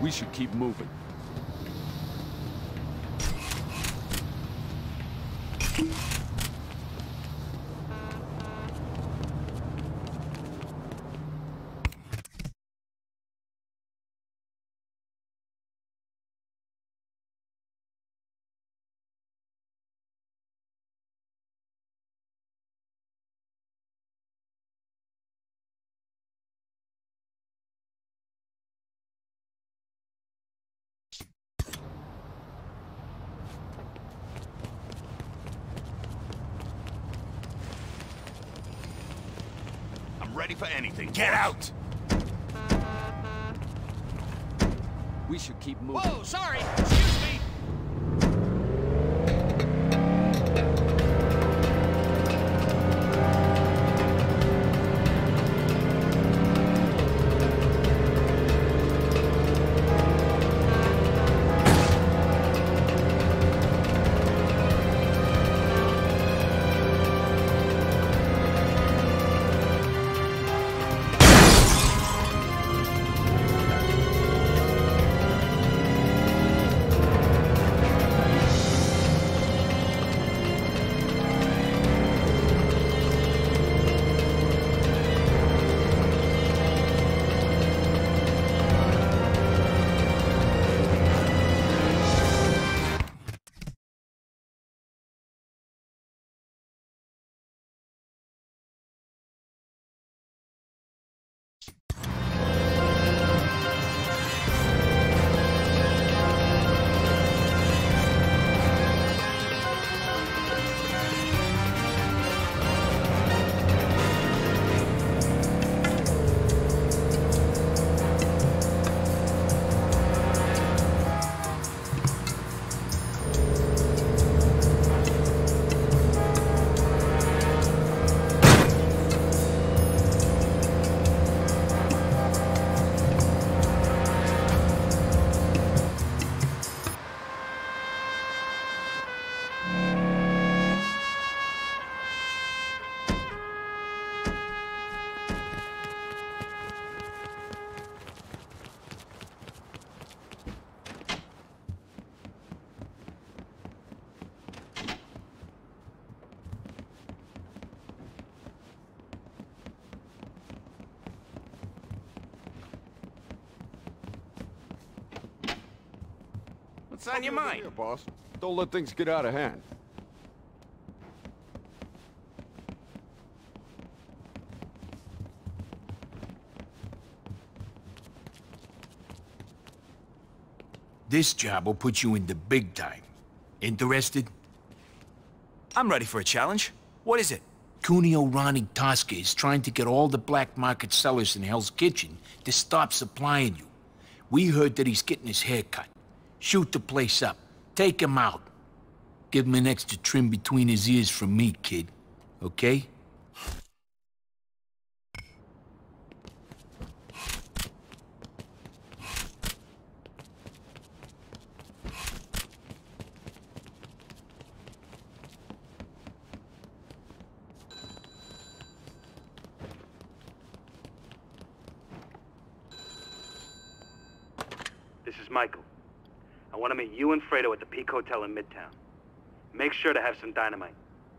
We should keep moving. Ready for anything. Get out! We should keep moving. Whoa, sorry. Excuse me. What's on your mind? Here, boss. Don't let things get out of hand. This job will put you in the big time. Interested? I'm ready for a challenge. What is it? Cuneo Ronnie Tosca is trying to get all the black market sellers in Hell's Kitchen to stop supplying you. We heard that he's getting his hair cut. Shoot the place up. Take him out. Give him an extra trim between his ears from me, kid. Okay? This is Michael. I want to meet you and Fredo at the Peak Hotel in Midtown. Make sure to have some dynamite.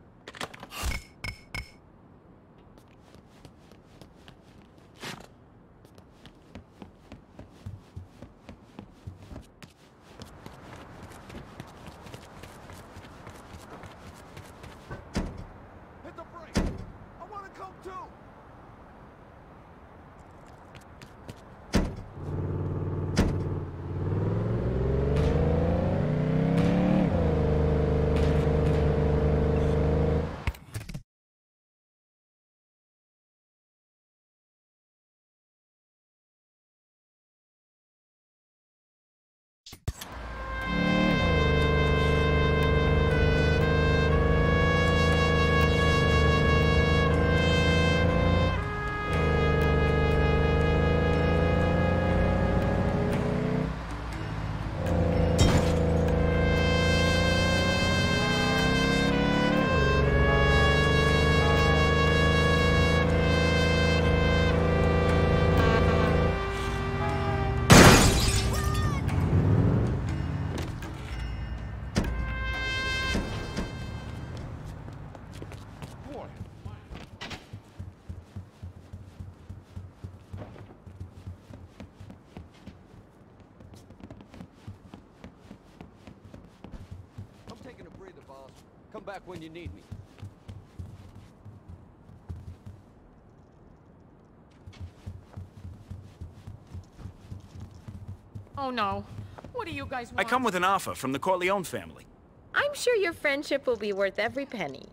Hit the brake! I want to come too! come back when you need me. Oh no. What do you guys want? I come with an offer from the Corleone family. I'm sure your friendship will be worth every penny.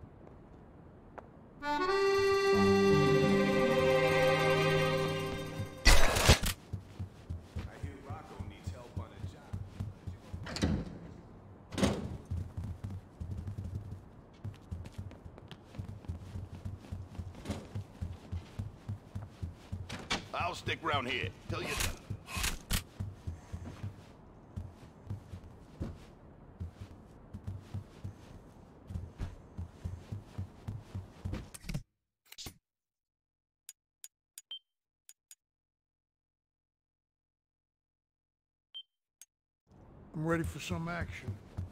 I'll stick around here till you're done. I'm ready for some action.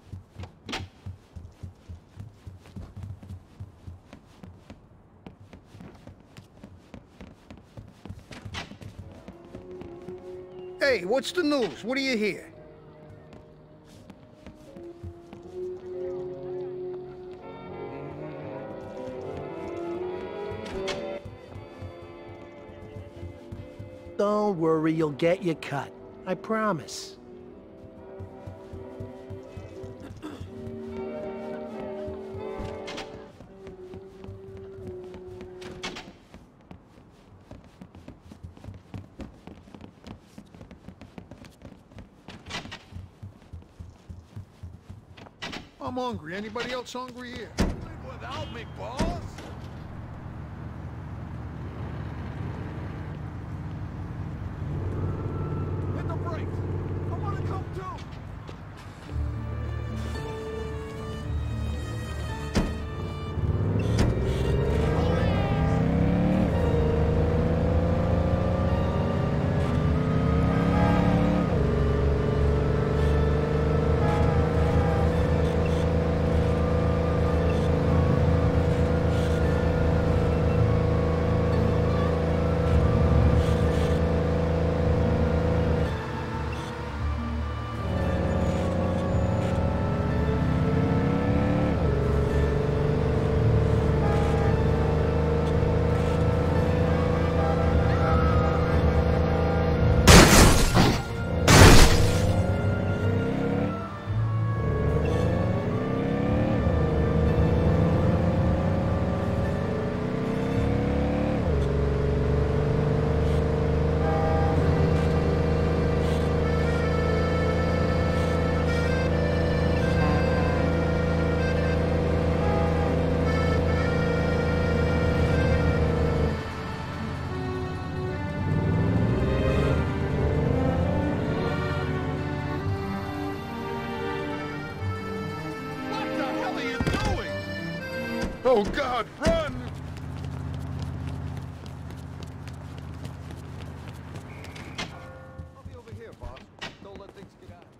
Hey, what's the news? What do you hear? Don't worry, you'll get your cut. I promise. I'm hungry. Anybody else hungry here? Without me, boss? Hit the brakes! I want to come too! Oh, God, run! I'll be over here, boss. Don't let things get out.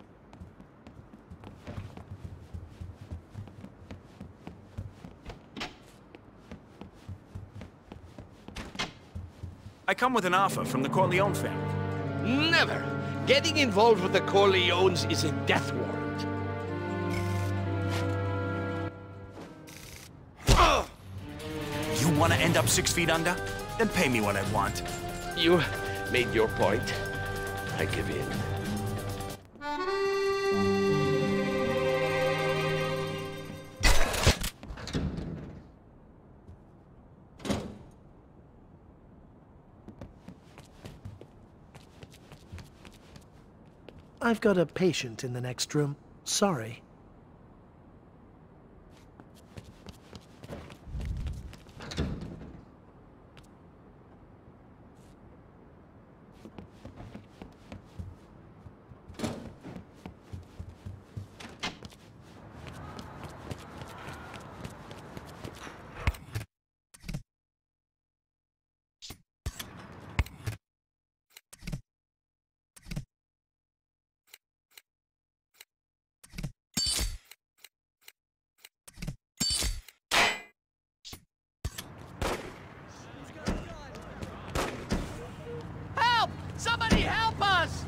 I come with an offer from the Corleone family. Never! Getting involved with the Corleones is a death warrant. You want to end up 6 feet under? Then pay me what I want. You made your point. I give in. I've got a patient in the next room. Sorry. Somebody help us!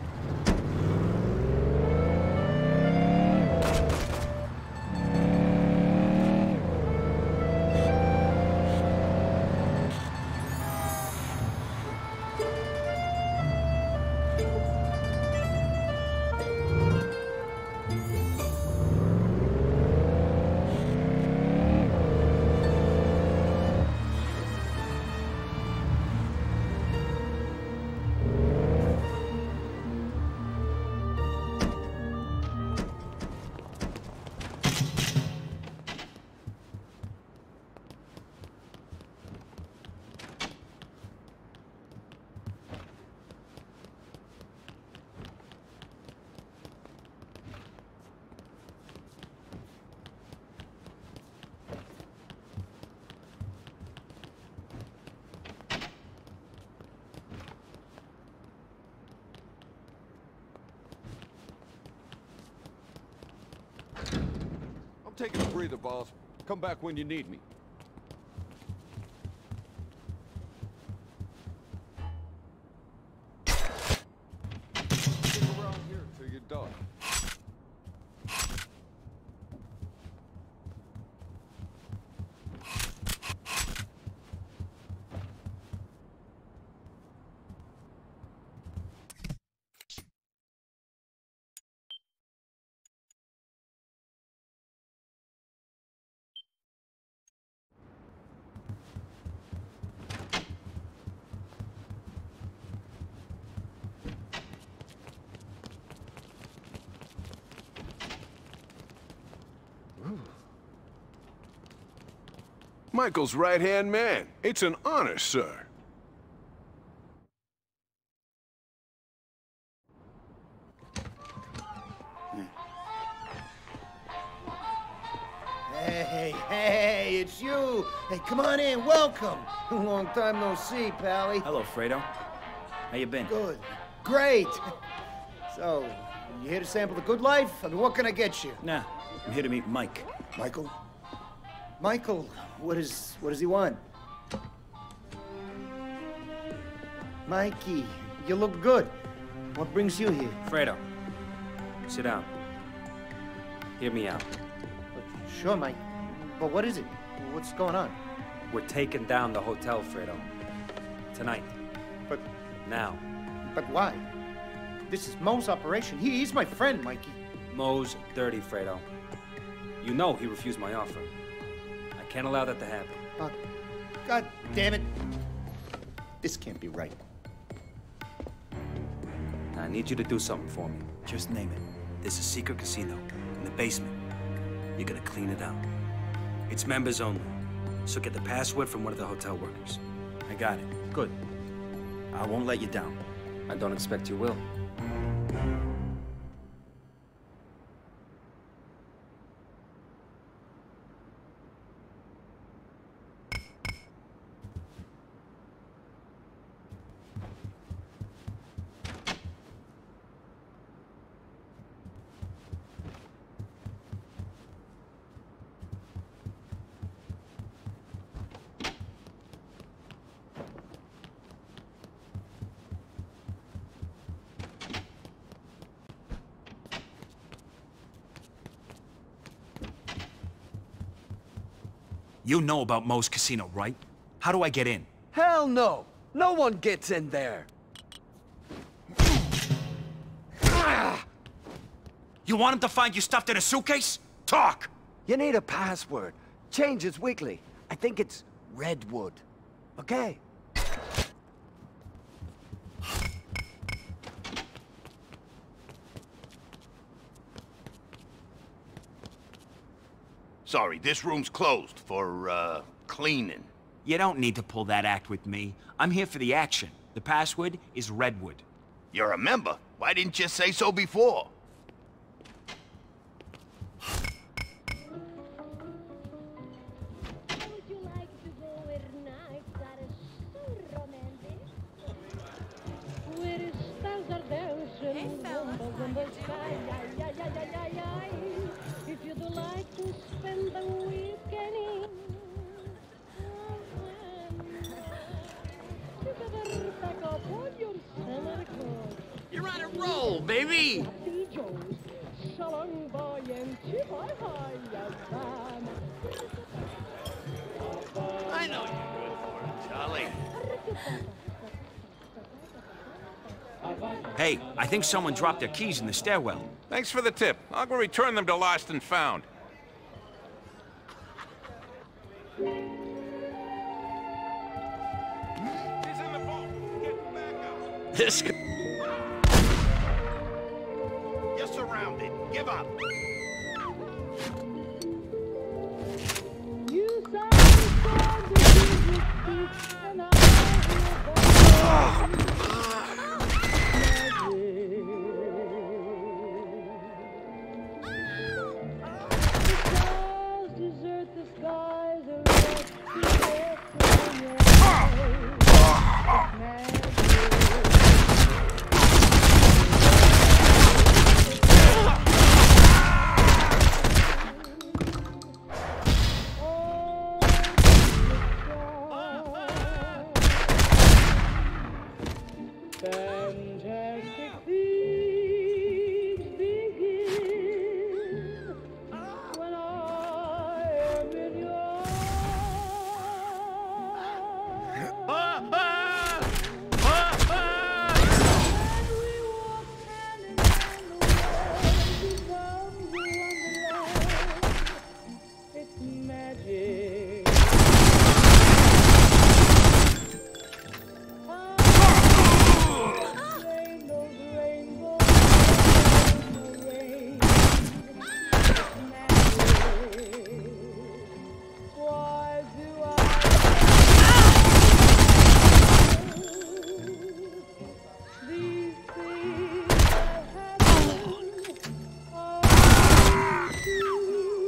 taking a breather, boss. Come back when you need me. Stick around here till you're done. Michael's right-hand man. It's an honor, sir. Hey, it's you. Hey, come on in, welcome. Long time no see, Pally. Hello, Fredo. How you been? Good. Great. So, you here to sample the good life? I mean, what can I get you? Nah, I'm here to meet Mike. Michael? Michael, what does he want? Mikey, you look good. What brings you here? Fredo, sit down. Hear me out. Sure, Mike. But what is it? What's going on? We're taking down the hotel, Fredo. Tonight. But... Now. But why? This is Mo's operation. He's my friend, Mikey. Mo's dirty, Fredo. You know he refused my offer. I can't allow that to happen. God damn it. This can't be right. I need you to do something for me. Just name it. There's a secret casino in the basement. You're gonna clean it out. It's members only, so get the password from one of the hotel workers. I got it. Good. I won't let you down. I don't expect you will. You know about Mo's casino, right? How do I get in? Hell no! No one gets in there! You want him to find you stuffed in a suitcase? Talk! You need a password. Changes weekly. I think it's Redwood. Okay? Sorry, this room's closed for, cleaning. You don't need to pull that act with me. I'm here for the action. The password is Redwood. You're a member. Why didn't you say so before? If you'd like to spend the weekend in, you better pack up all your summer clothes. You're on a roll, baby! See Joe's, Shalong Boy and Chip-Hi-Hi, I know you're good for it, Charlie. Hey, I think someone dropped their keys in the stairwell. Thanks for the tip. I'll go return them to Lost and Found. He's in the vault. Get back up. This You're surrounded. Give up. You sound and I Fantastic things begin when I am in your it's magic. Rainbows, rainbows, rain. Magic. Why do I these things that happen are true?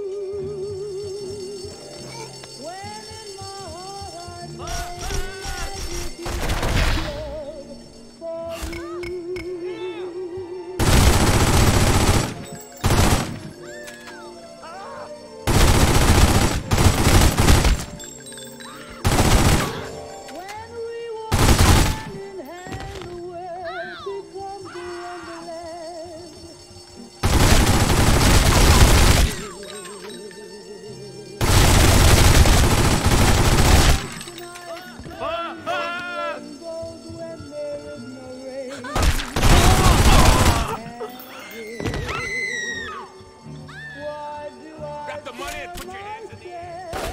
When in my heart I know magic is love for you. When we walk hand in hand, the world becomes a wonderland. Rainbows when there is no rain. Why do I Grab the money and put your hands in the air.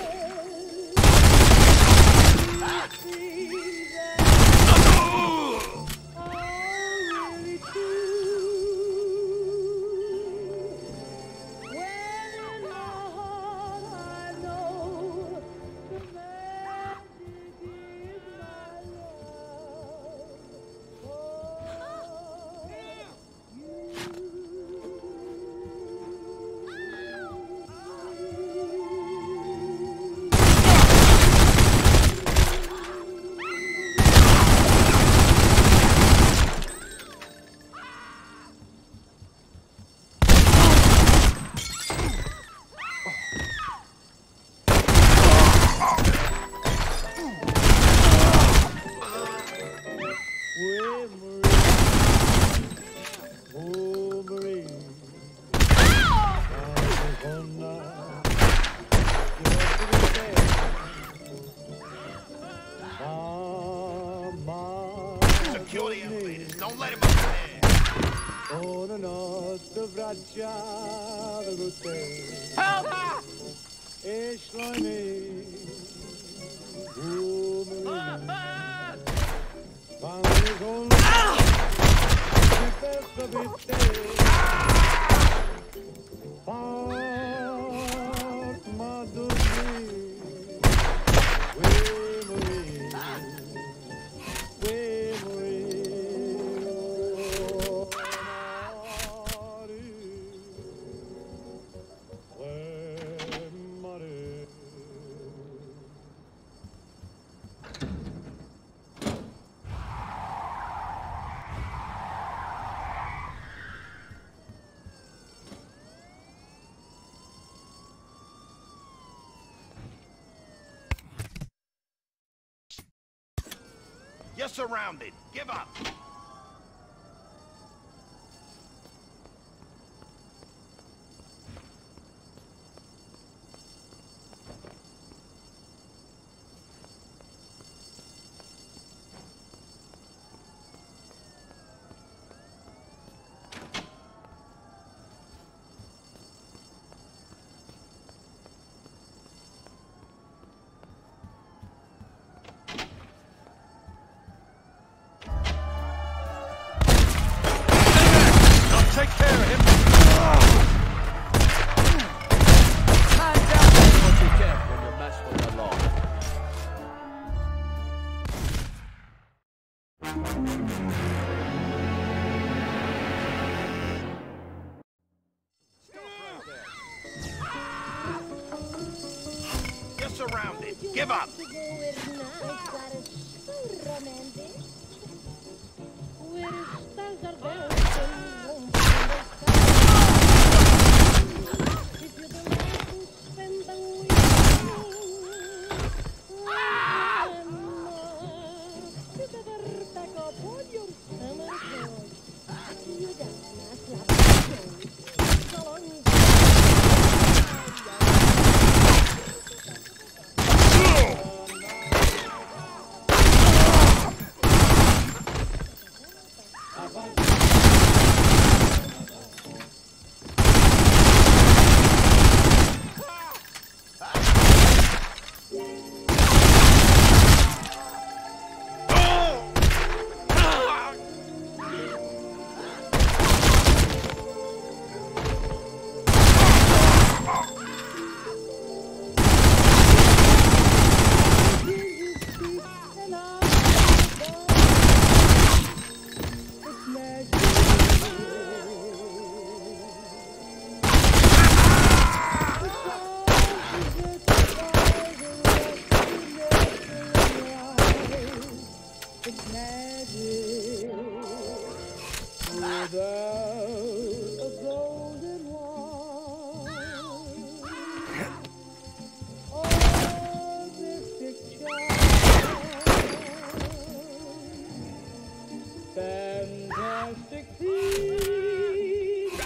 Security invaders. Don't let him up there. Una notte abbracciata con te. Help! E sciogliami come quando con ti penso per te. Parma dormire, vuoi morire, vuoi morire, You're surrounded. Give up. Take care of him. Man down, what you get when you mess with the law. You're surrounded. Give up.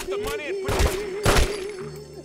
the money and put it...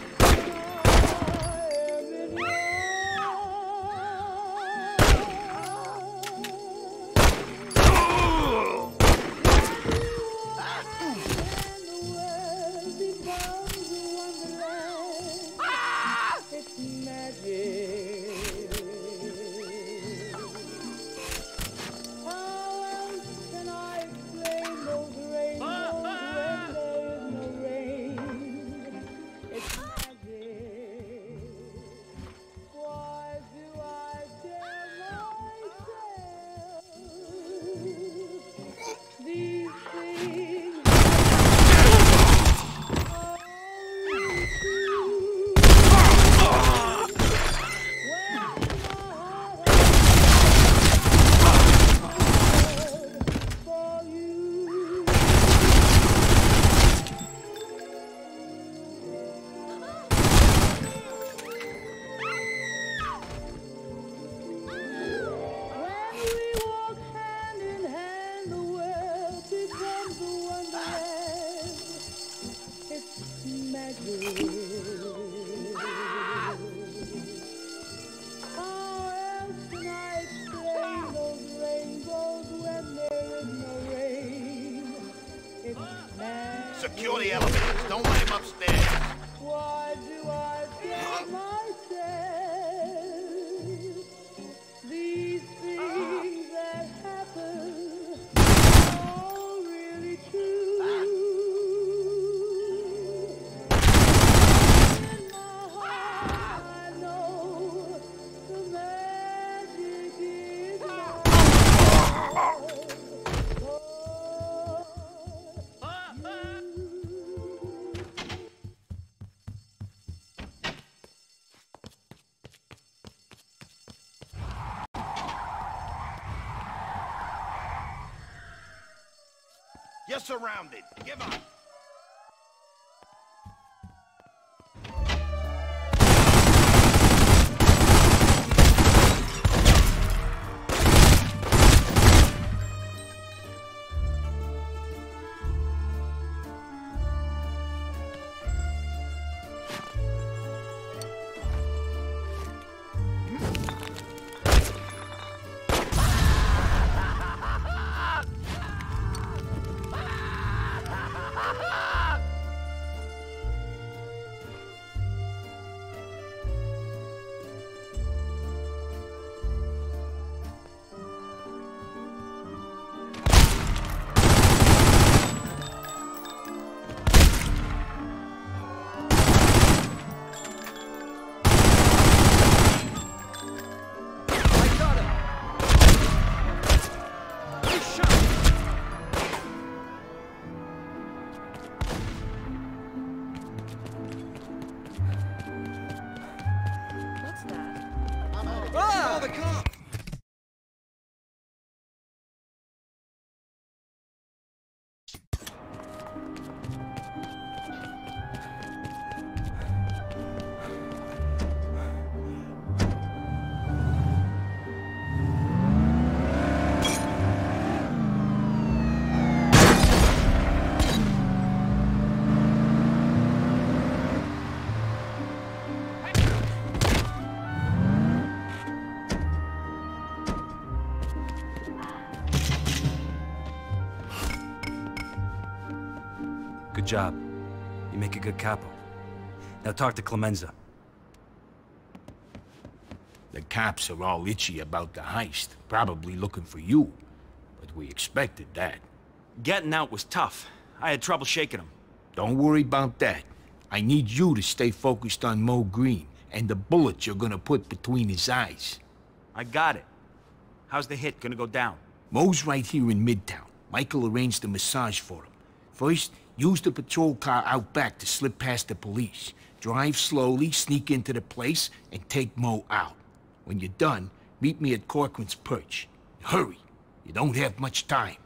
Secure the elevators. Don't let him upstairs. Why do I tell myself these things that happen are really true? In my heart, I know the magic is mine. You're surrounded. Give up. Good job. You make a good capo. Now talk to Clemenza. The cops are all itchy about the heist, probably looking for you. But we expected that. Getting out was tough. I had trouble shaking them. Don't worry about that. I need you to stay focused on Mo Green and the bullet you're gonna put between his eyes. I got it. How's the hit gonna go down? Mo's right here in Midtown. Michael arranged a massage for him. First, use the patrol car out back to slip past the police. Drive slowly, sneak into the place, and take Mo out. When you're done, meet me at Corcoran's Perch. Hurry. You don't have much time.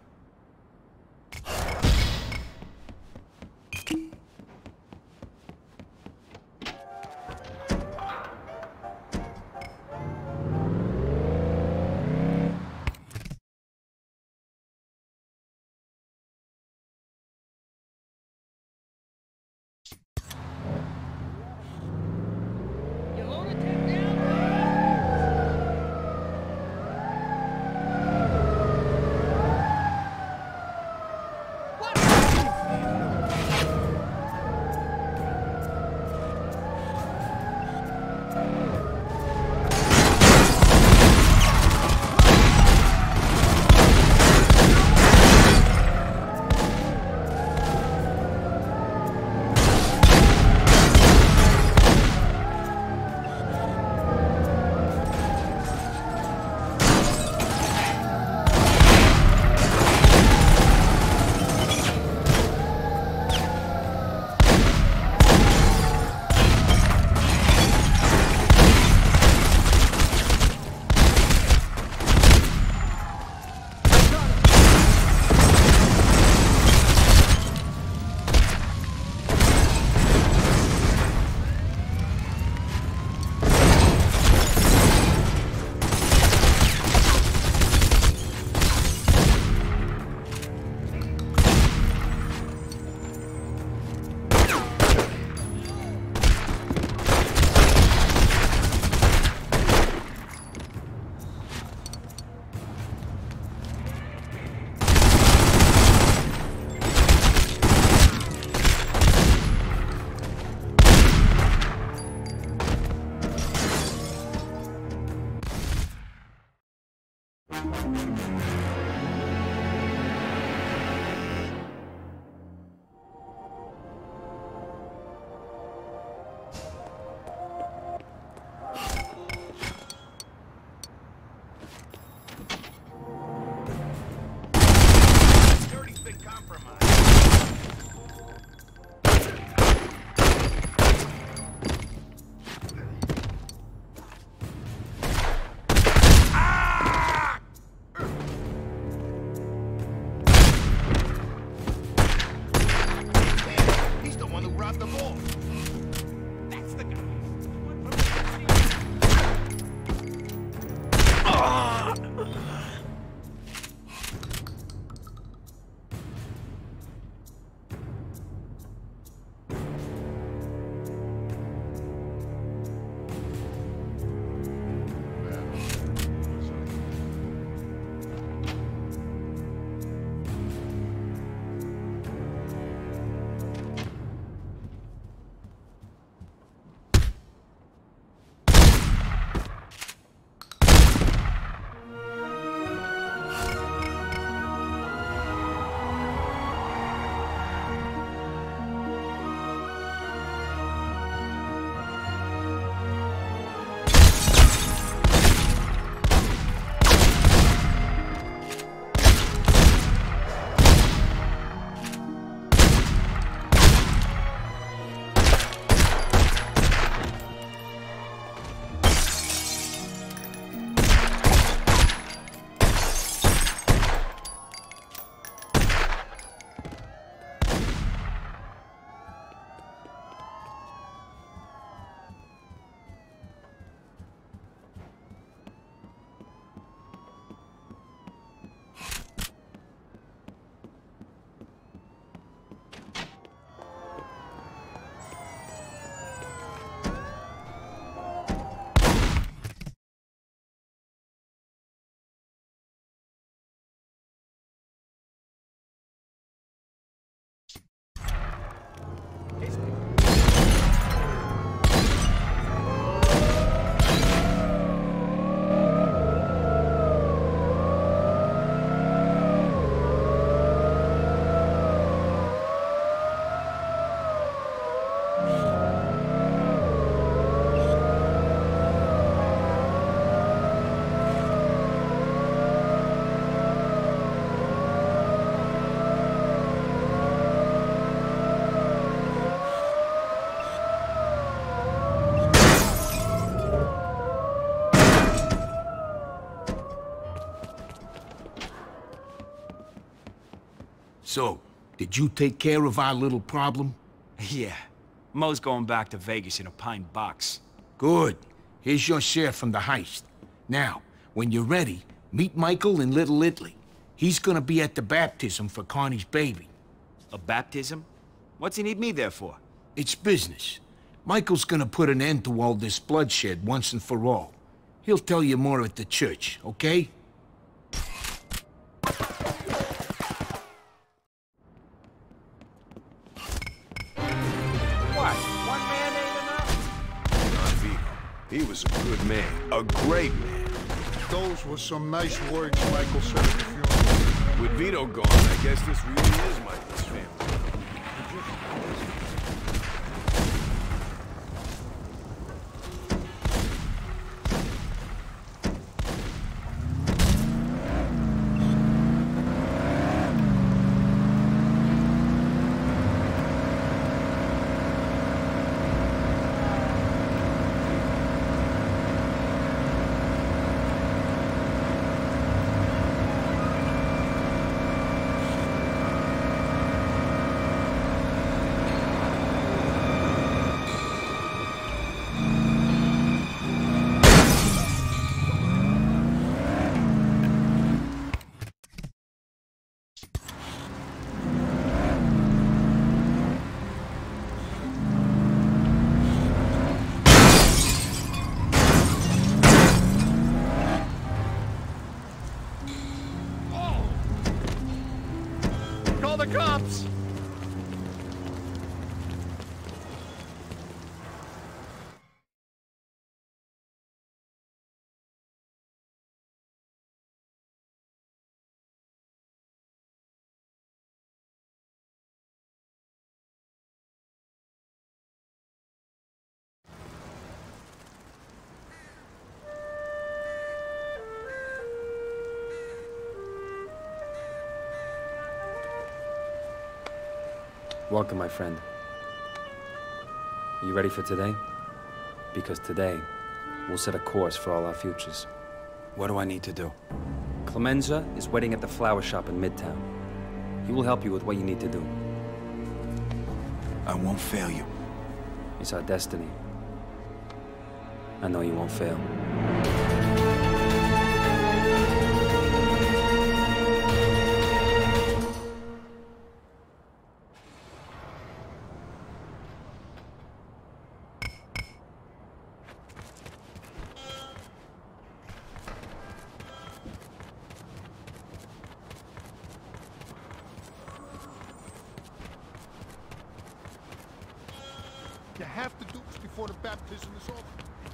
So, did you take care of our little problem? Yeah. Mo's going back to Vegas in a pine box. Good. Here's your share from the heist. Now, when you're ready, meet Michael in Little Italy. He's gonna be at the baptism for Connie's baby. A baptism? What's he need me there for? It's business. Michael's gonna put an end to all this bloodshed once and for all. He'll tell you more at the church, okay? He was a good man, a great man. Those were some nice words Michael said at the funeral. With Vito gone, I guess this really is Michael's family. Call the cops! Welcome, my friend. Are you ready for today? Because today, we'll set a course for all our futures. What do I need to do? Clemenza is waiting at the flower shop in Midtown. He will help you with what you need to do. I won't fail you. It's our destiny. I know you won't fail. You have to do this before the baptism is over.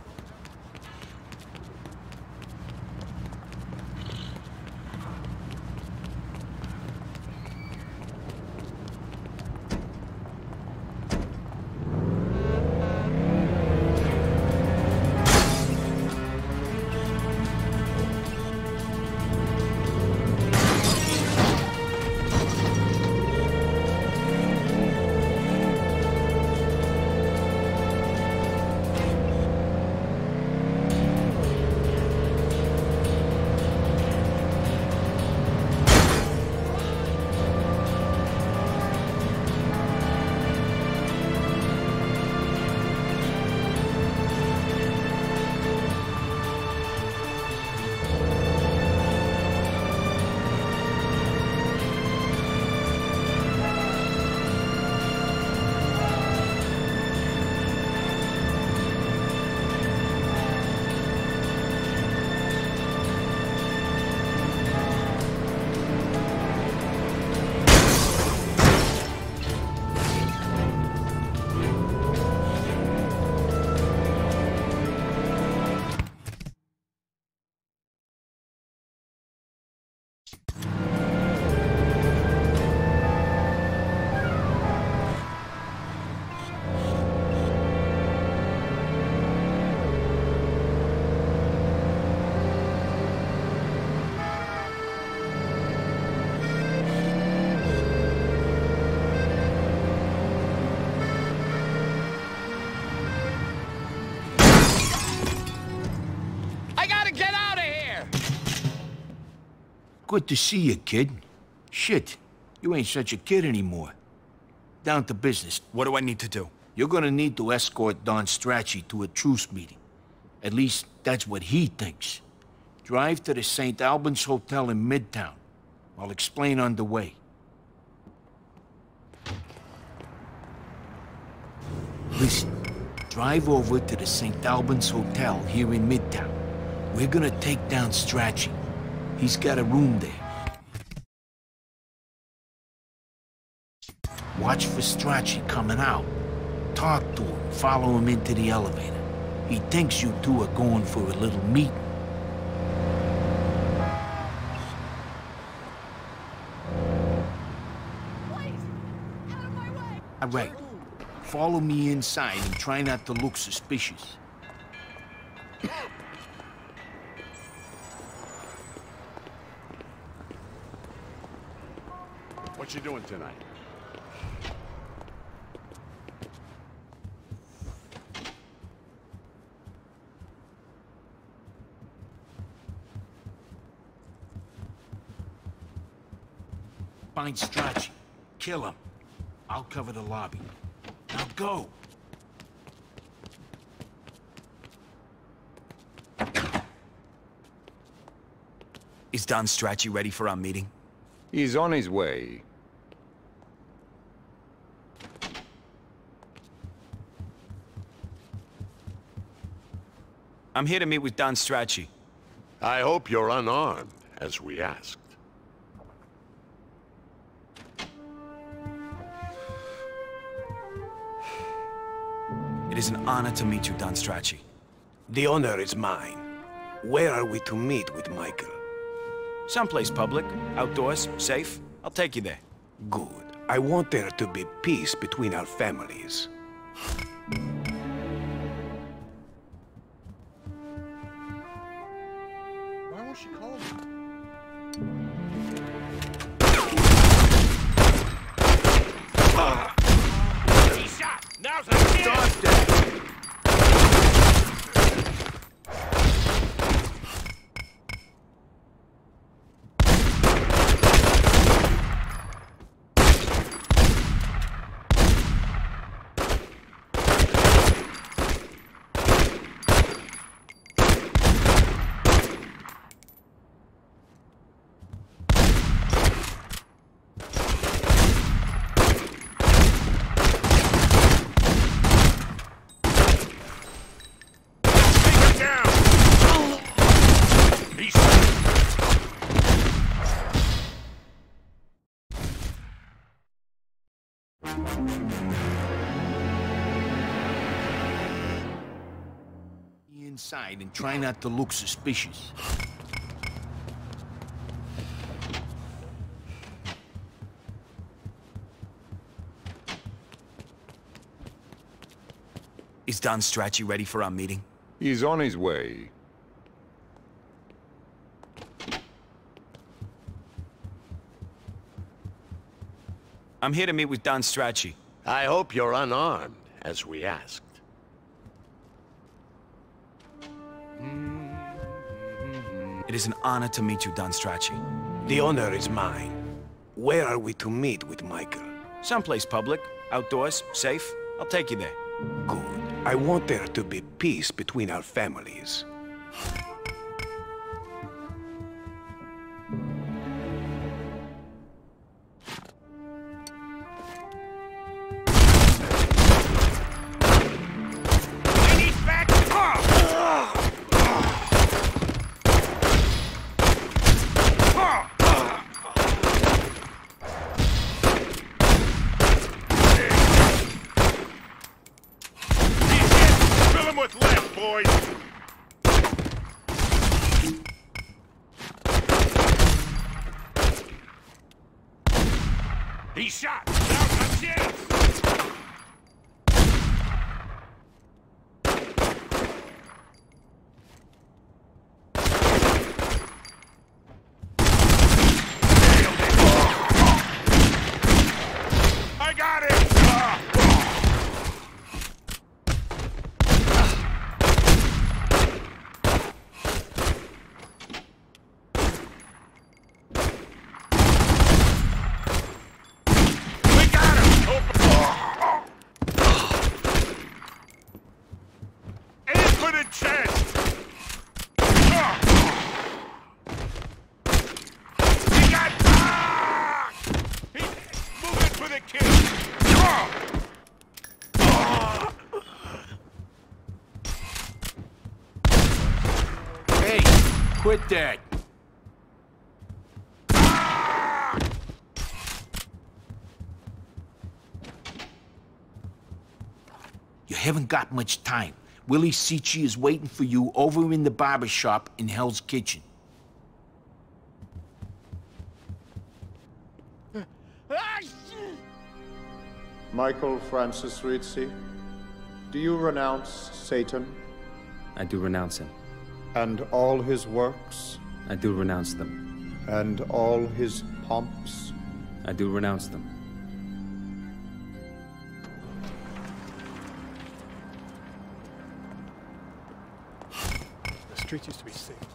Good to see you, kid. Shit, you ain't such a kid anymore. Down to business. What do I need to do? You're gonna need to escort Don Strachey to a truce meeting. At least, that's what he thinks. Drive to the St. Albans Hotel in Midtown. I'll explain on the way. Listen, drive over to the St. Albans Hotel here in Midtown. We're gonna take down Strachey. He's got a room there. Watch for Strachey coming out. Talk to him, follow him into the elevator. He thinks you two are going for a little meeting. All right, follow me inside and try not to look suspicious. What you doing tonight? Find Strachey. Kill him. I'll cover the lobby. Now go! Is Don Strachey ready for our meeting? He's on his way. I'm here to meet with Don Strachey. I hope you're unarmed, as we asked. It is an honor to meet you, Don Strachey. The honor is mine. Where are we to meet with Michael? Someplace public, outdoors, safe. I'll take you there. Good. I want there to be peace between our families. Why won't she call me? Inside and try not to look suspicious. Is Don Strachey ready for our meeting? He's on his way. I'm here to meet with Don Strachey. I hope you're unarmed, as we asked. It is an honor to meet you, Don Strachey. The honor is mine. Where are we to meet with Michael? Someplace public, outdoors, safe. I'll take you there. Good. I want there to be peace between our families. He shot! Now's my chance! I got it! Hey, quit that. You haven't got much time. Willie Sicci is waiting for you over in the barber shop in Hell's Kitchen. Michael Francis Rizzi, do you renounce Satan? I do renounce him. And all his works? I do renounce them. And all his pomps? I do renounce them. The street used to be safe.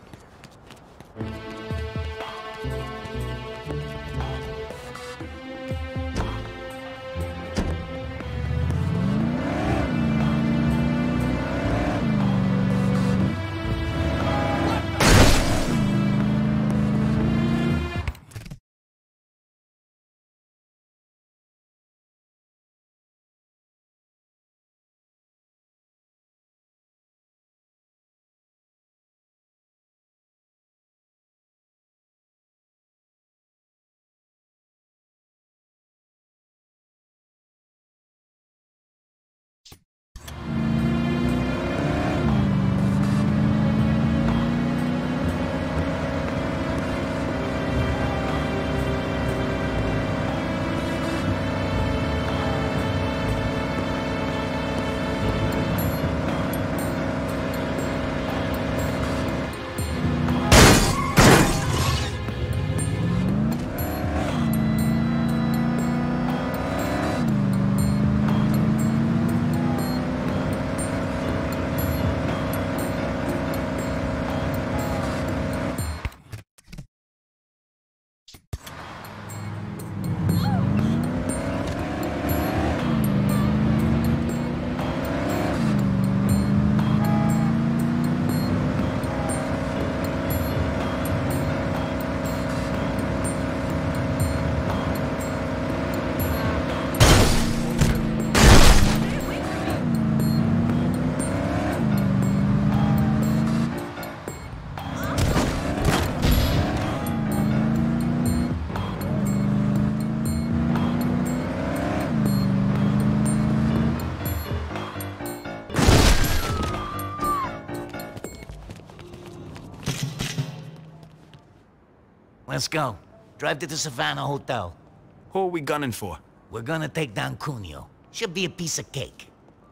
Let's go. Drive to the Savannah Hotel. Who are we gunning for? We're gonna take down Cuneo. Should be a piece of cake.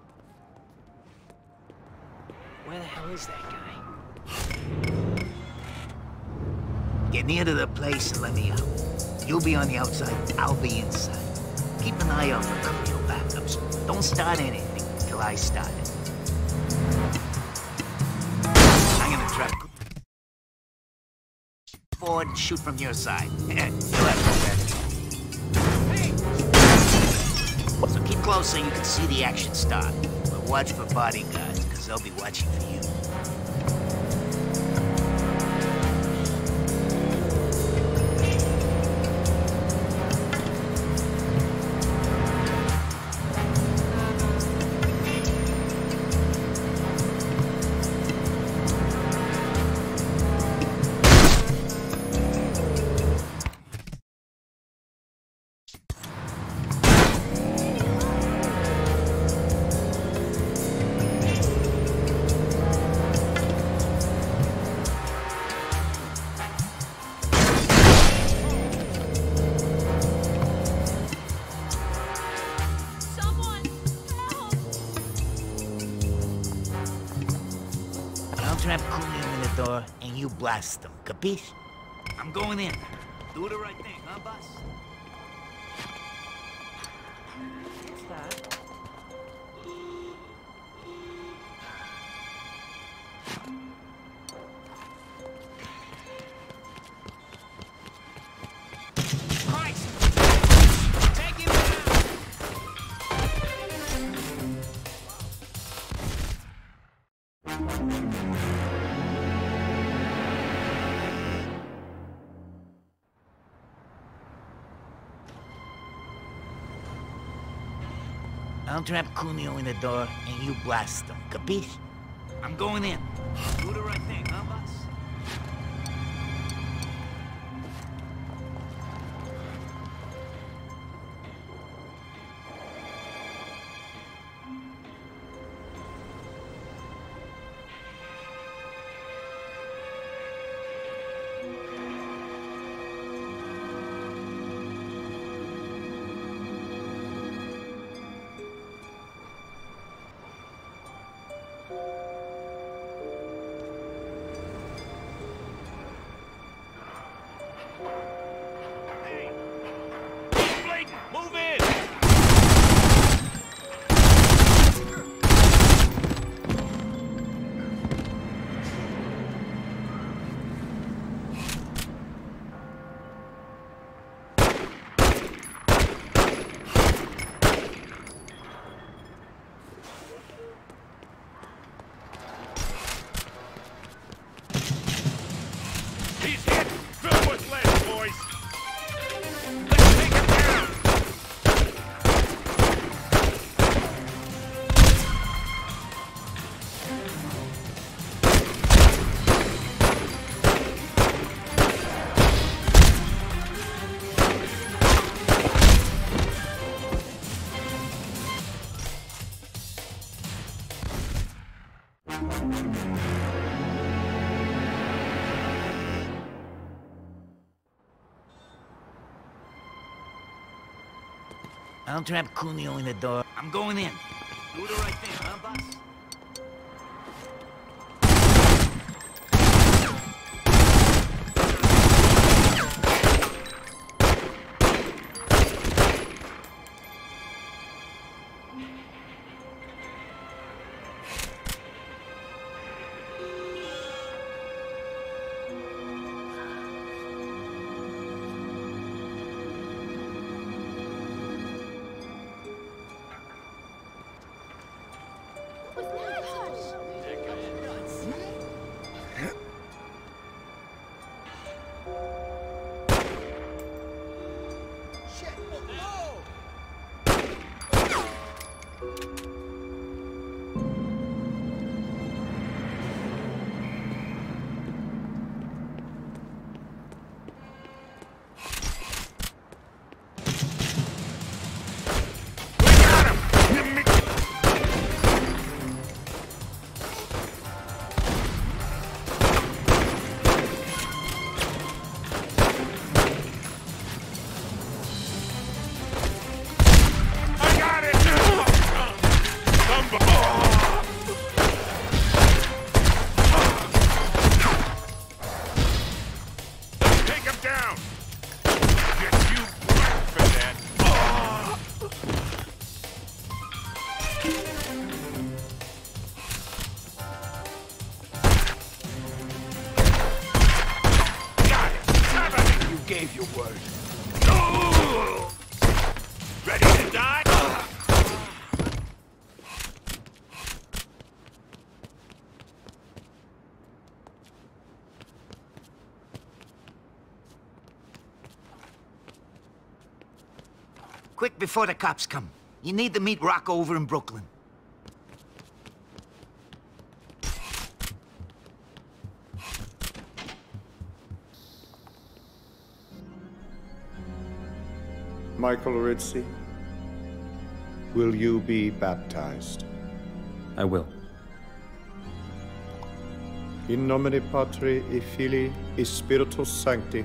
Where the hell is that guy? Get near to the place and let me out. You'll be on the outside, I'll be inside. Keep an eye out for Cuneo backups. Don't start anything until I start it. I'm gonna try to forward and shoot from your side. You'll have to go back. So keep close so you can see the action start. But watch for bodyguards, because they'll be watching for you. Trap Cuneo in the door, and you blast them. Capiche? I'm going in. Do the right thing, huh, boss? What's that? Christ! Take him down! I'll trap Cuneo in the door, and you blast them. Capiche? I'm going in. Do the right thing, huh, boss? Move in! He's hit! Fill what's left, boys! Let's take him down! I'll trap Cuneo in the door. I'm going in. Do the right thing, huh, boss? Quick before the cops come. You need to meet Rocco over in Brooklyn. Michael Rizzi, will you be baptized? I will. In nomine Patri et Filii et Spiritus Sancti.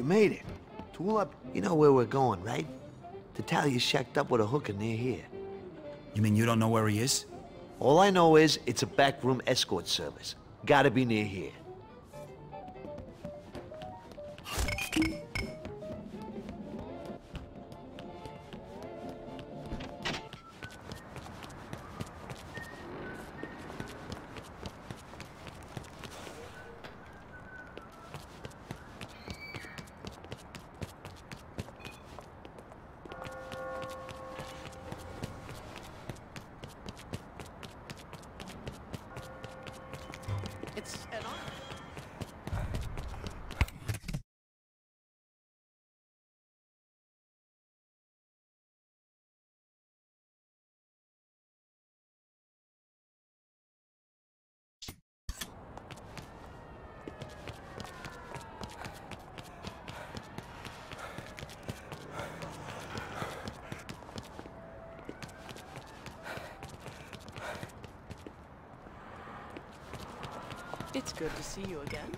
made it. Tool up. You know where we're going, right? Tatalia's shacked up with a hooker near here. You mean you don't know where he is? All I know is it's a backroom escort service. Gotta be near here. It's an honor. It's good to see you again.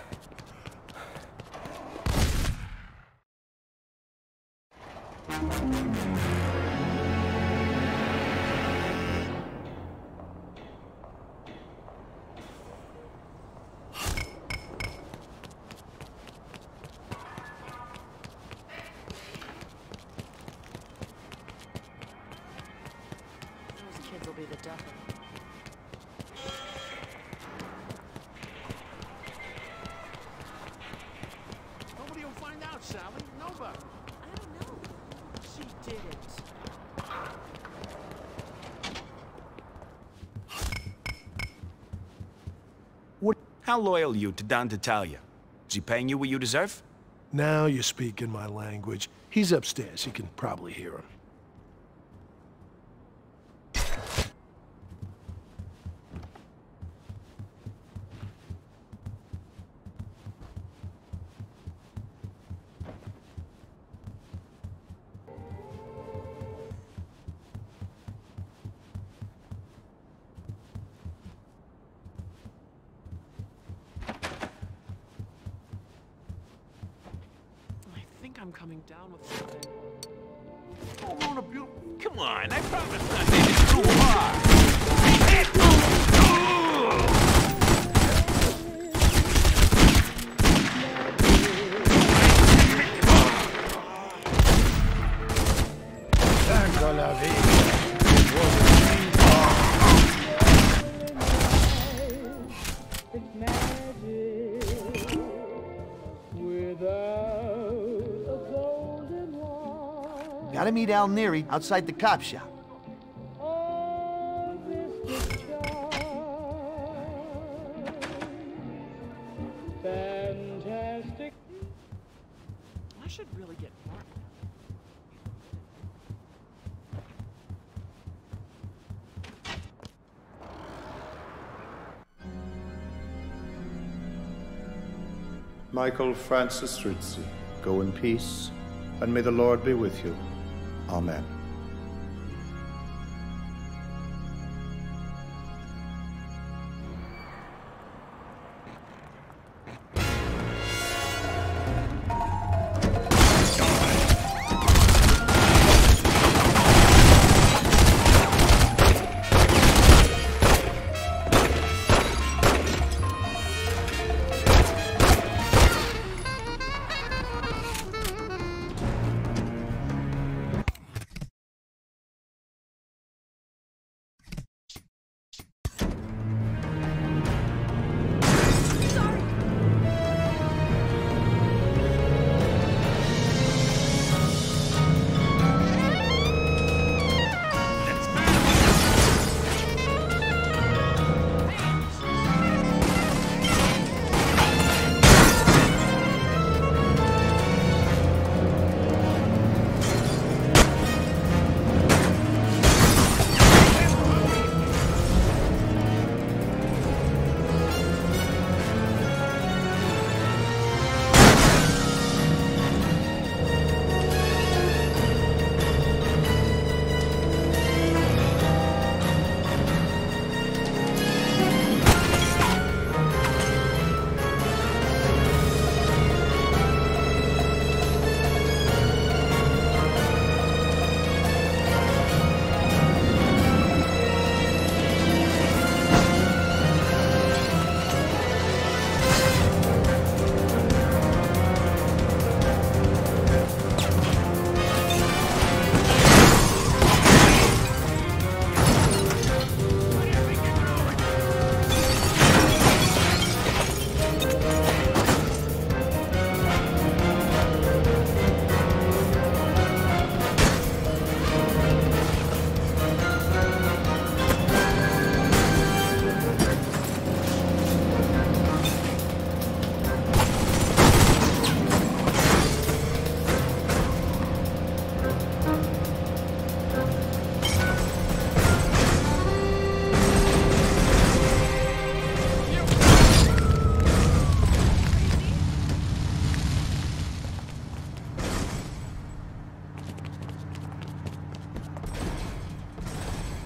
Those kids will be the death of me. Nobody will find out, Sally. Nobody. I don't know. She did it. How loyal are you to Don Tattaglia? Is he paying you what you deserve? Now you're speaking my language. He's upstairs. You can probably hear him. I think I'm coming down with something. Oh, Mona Buell. Come on, I promise not to hit it too hard. Tango la vida. It's magic without a golden one. Gotta meet Al Neary outside the cop shop. Oh, Mr. Charm, fantastic. I should really get more. Michael Francis Rizzi, go in peace, and may the Lord be with you. Amen.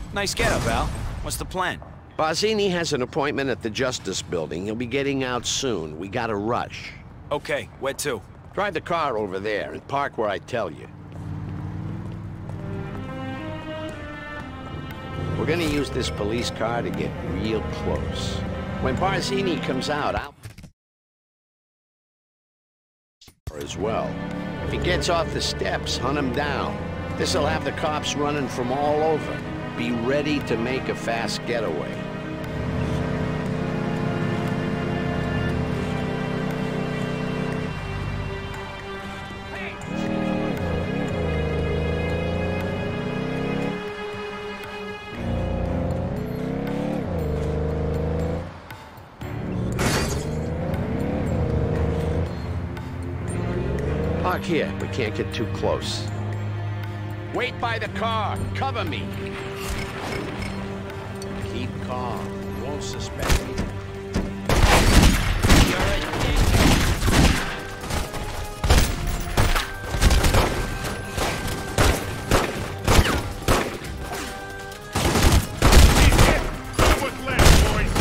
Nice getup, Al. What's the plan? Barzini has an appointment at the Justice Building. He'll be getting out soon. We gotta rush. Okay, where to? Drive the car over there and park where I tell you. We're gonna use this police car to get real close. When Barzini comes out, I'll... as well. If he gets off the steps, hunt him down. This'll have the cops running from all over. Be ready to make a fast getaway. Park here. We can't get too close. Wait by the car. Cover me. Keep calm. You won't suspect me. You're a dick. What's left, boys?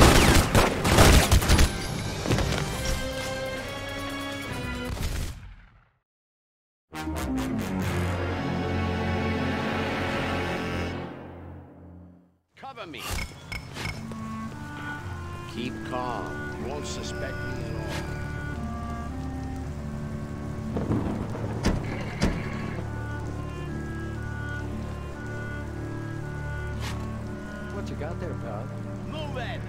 Cover me. Keep calm. You won't suspect me at all. What you got there, pal? Move it!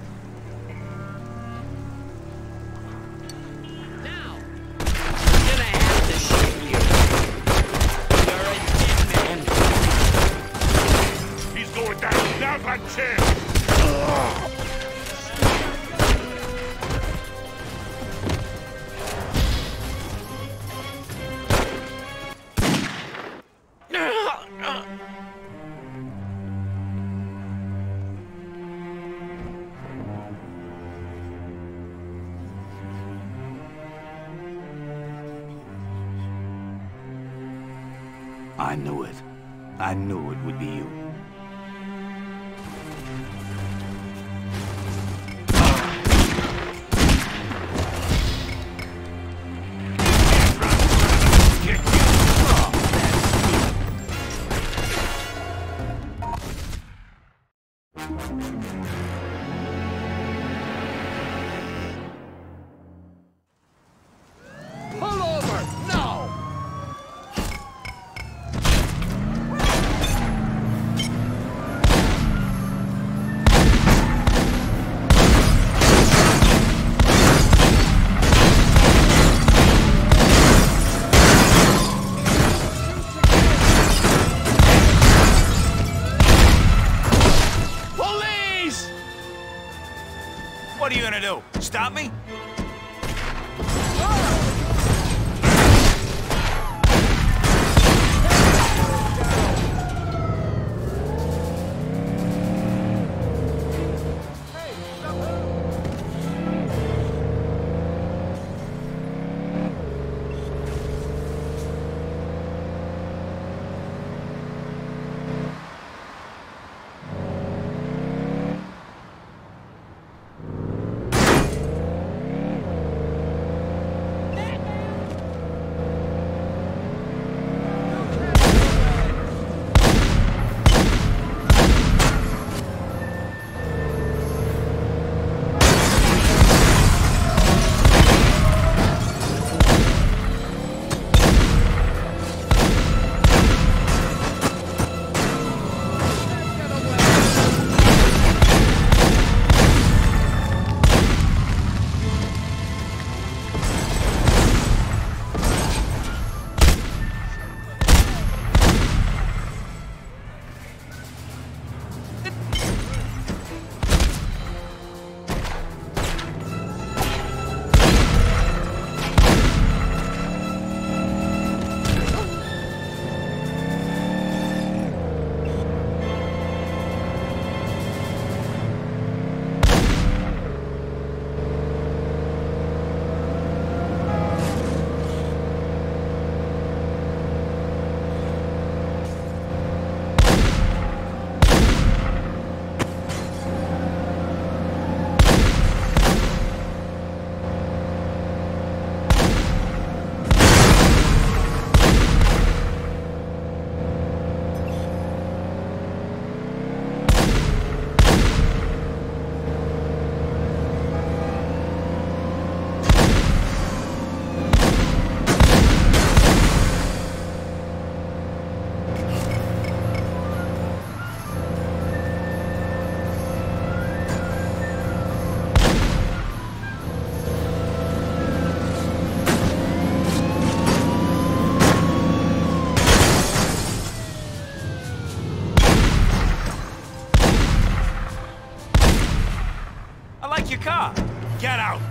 Now! I'm gonna have to shoot you. You're a dead man. He's going down. Now's my chance. I knew it. I knew it would be you. Pull over! No! Police! What are you gonna do? Stop me? your car. Get out!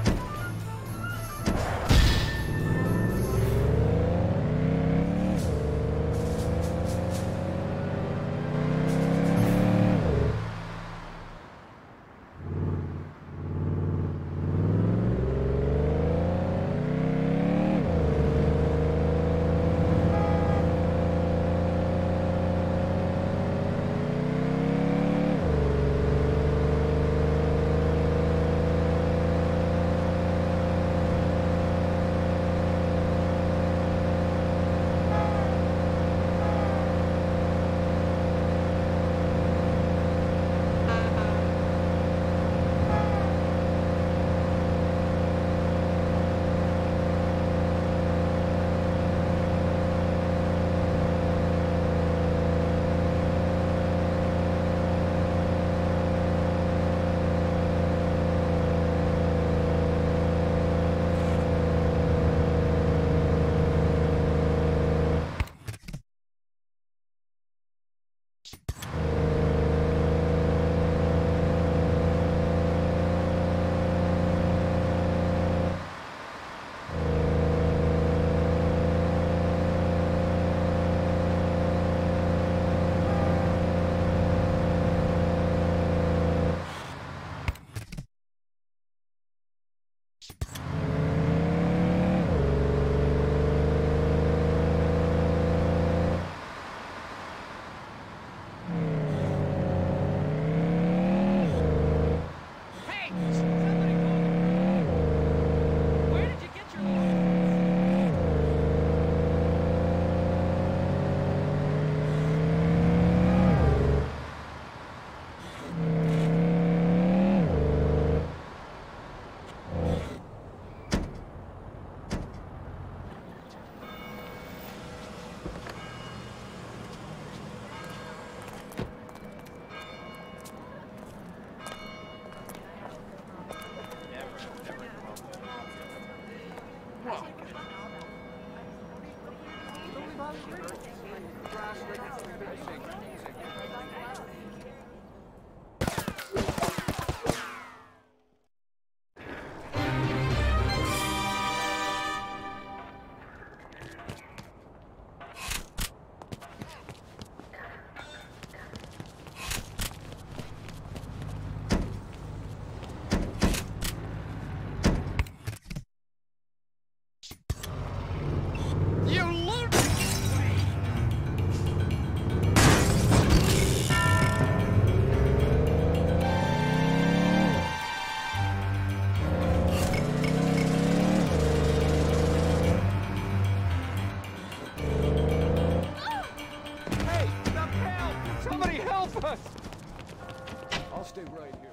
I'll stay right here.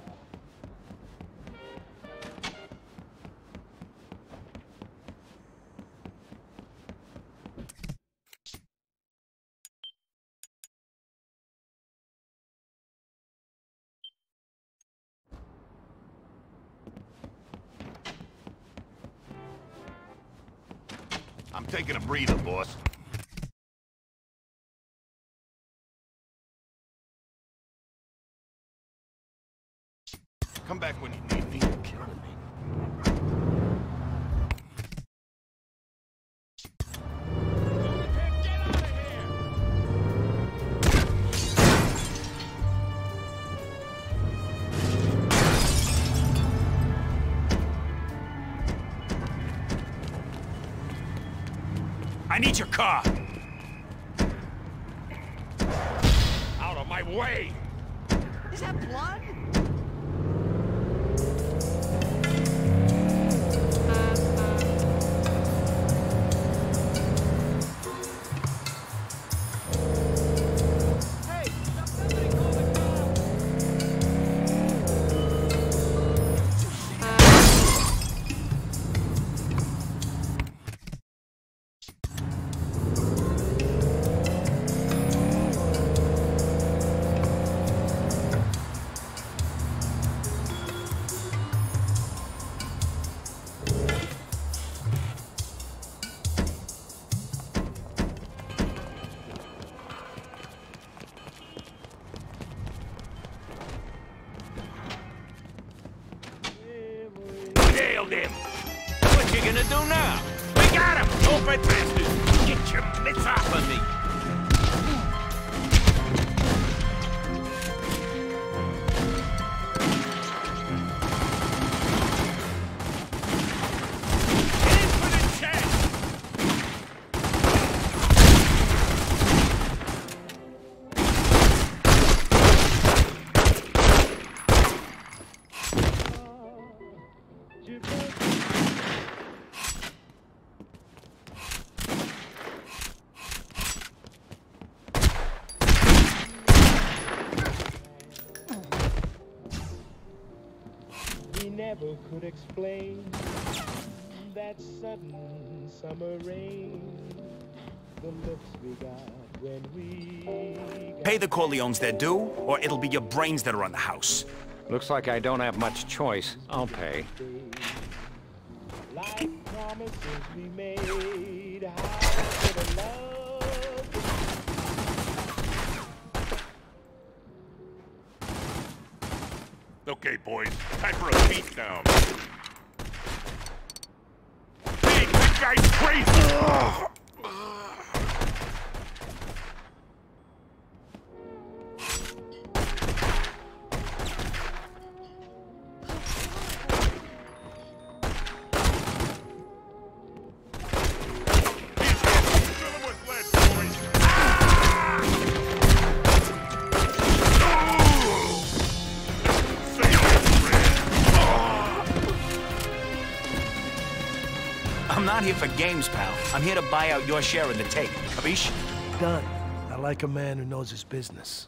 I'm taking a breather, boss. Come back when you need me. You're killing me. I need your car! Out of my way! Is that blood? nailed him. What you gonna do now? We got him! Open bastard! Get your mitts off of me! Never could explain that sudden summer rain. The looks we got when we Pay the Corleones their due, or it'll be your brains that are on the house. Looks like I don't have much choice. I'll pay. like promises we made. How could a love Okay, boys, time for a beatdown. Hey, that guy's crazy! I'm not here for games, pal. I'm here to buy out your share of the take. Capiche? Done. I like a man who knows his business.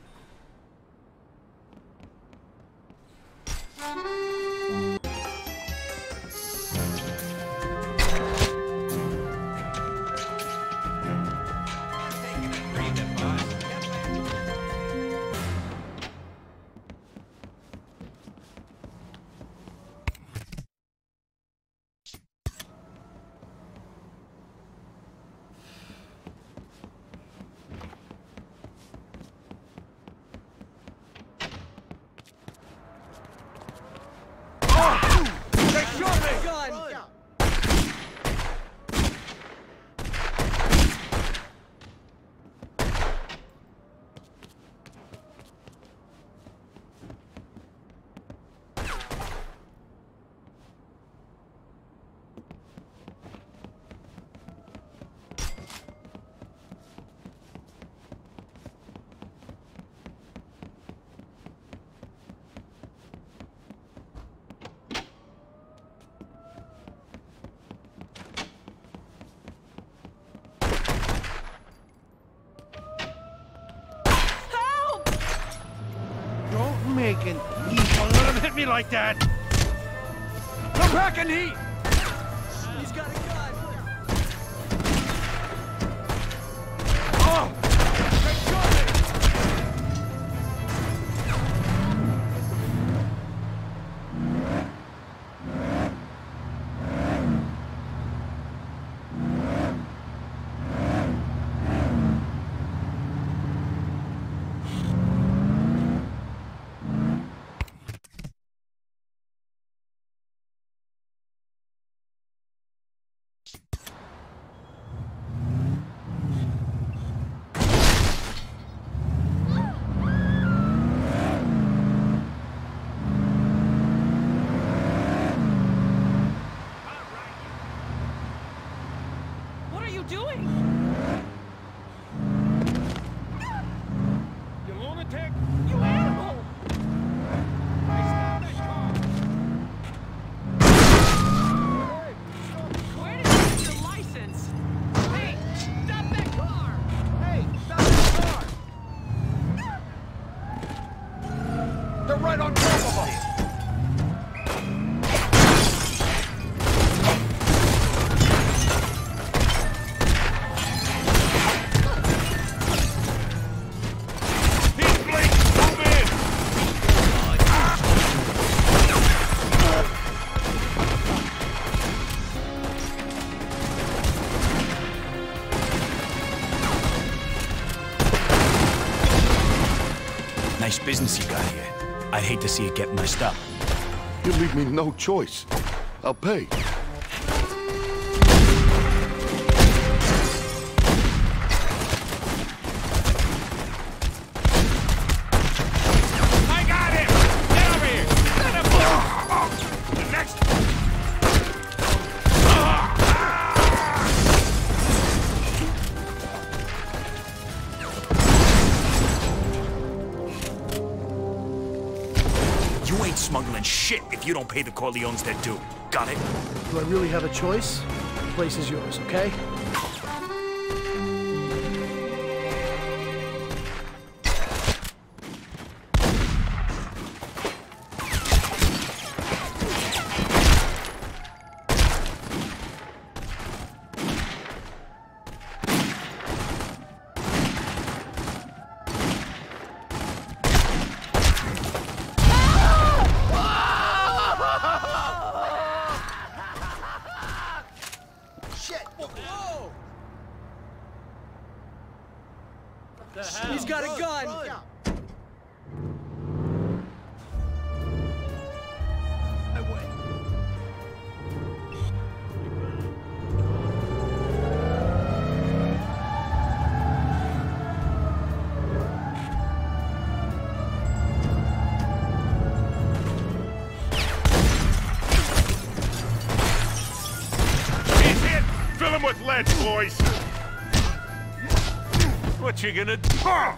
Making. Don't let him hit me like that! Come back and eat! He's got a gun! Oh! What are you doing? You lunatic! You animal! Where did you get your license? Hey, stop that car! Hey, stop that car! They're right on top of us! Nice business you got here. I'd hate to see it get messed up. You leave me no choice. I'll pay. I got him! Get over here! Let him go! The next... You ain't smuggling shit if you don't pay the Corleones their due. Got it? Do I really have a choice? The place is yours, okay? He's got a gun! He's hit! Fill him with lead, boys! What you gonna do?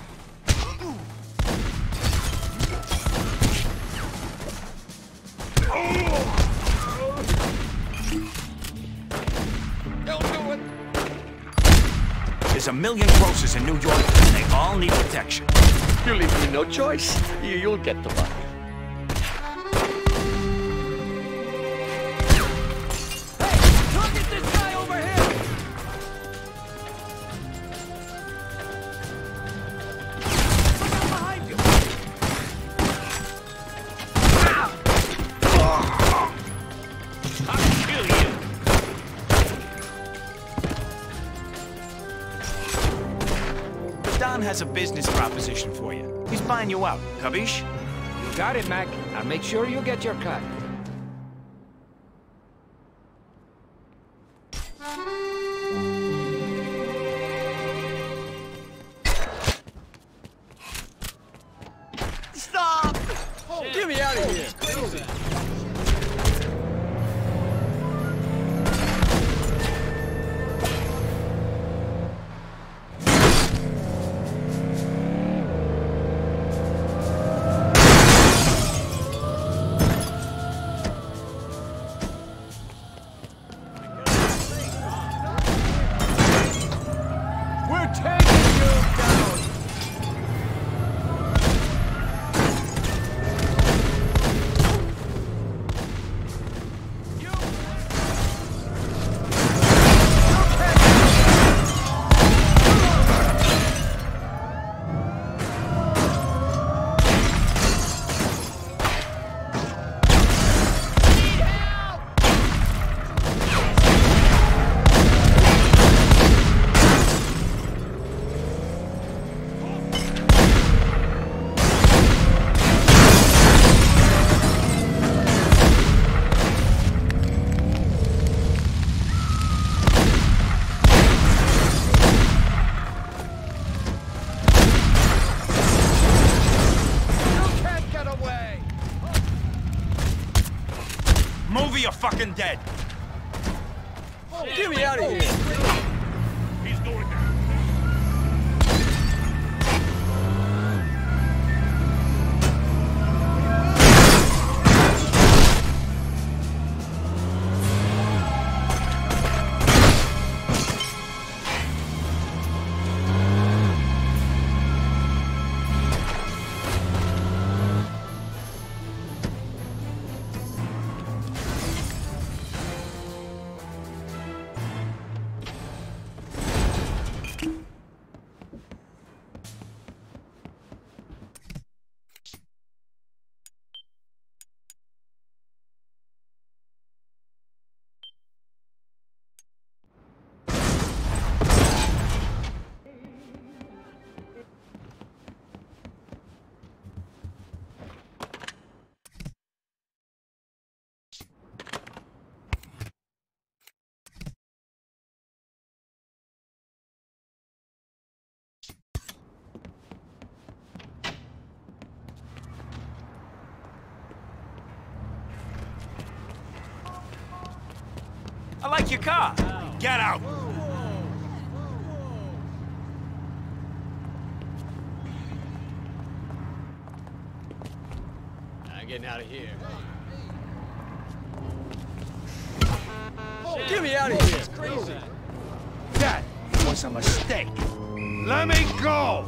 Don't do it! There's a million grocers in New York, and they all need protection. You leave me no choice. You'll get the money. Look at this guy over here! Look out behind you! I'll kill you! The Don has a business proposition for you. He's buying you out. Capiche? You got it, Mac. I'll make sure you get your cut. Stop! Get me out of here! We're taking you down! Move or you're fucking dead. Get me out of here! He's going down. I like your car. Get out! I'm getting out of here. Get me out of here! It's crazy. That was a mistake. Let me go!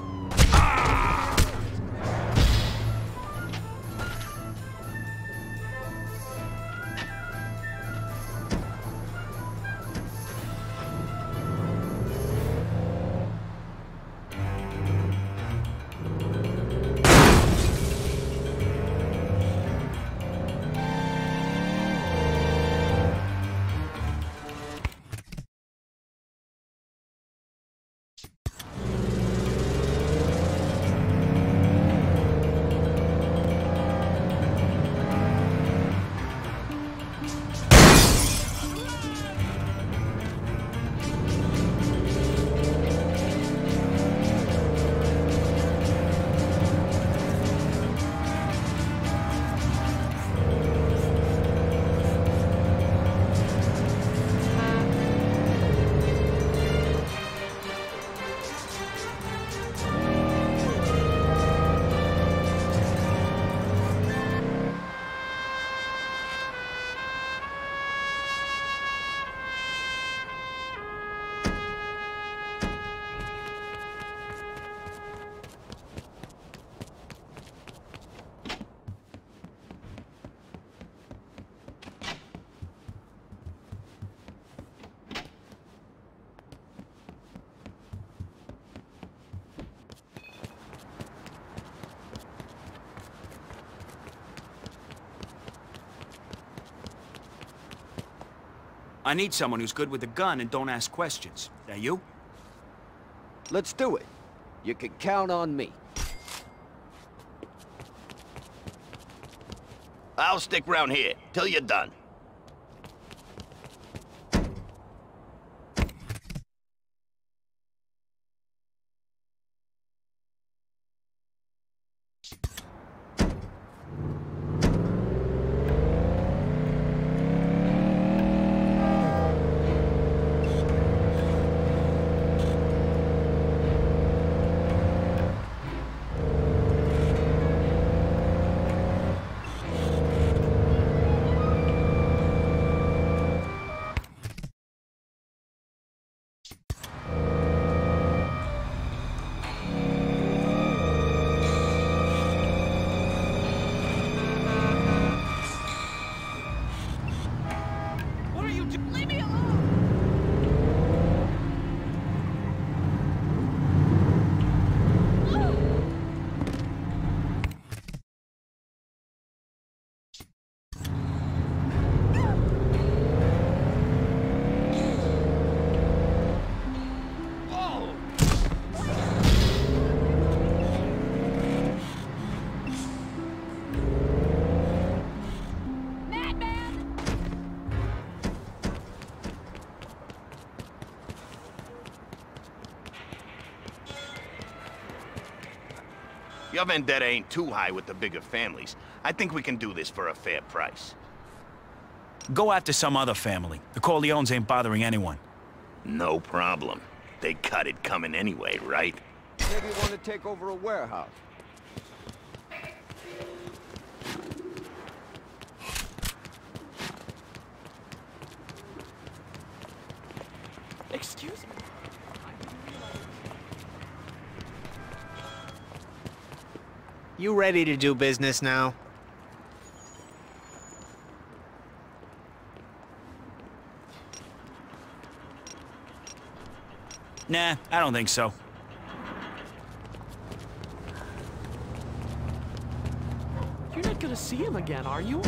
I need someone who's good with a gun and don't ask questions. That you? Let's do it. You can count on me. I'll stick around here till you're done. Your vendetta ain't too high with the bigger families. I think we can do this for a fair price. Go after some other family. The Corleones ain't bothering anyone. No problem. They cut it coming anyway, right? Maybe you want to take over a warehouse. Excuse me. You ready to do business now? Nah, I don't think so. You're not gonna see him again, are you?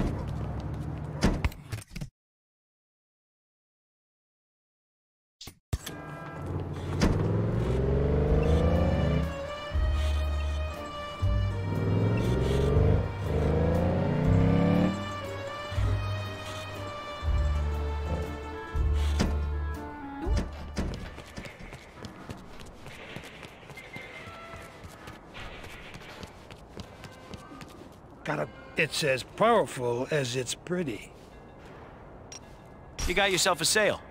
It's as powerful as it's pretty. You got yourself a sale.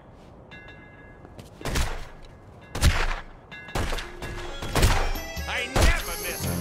I never miss it.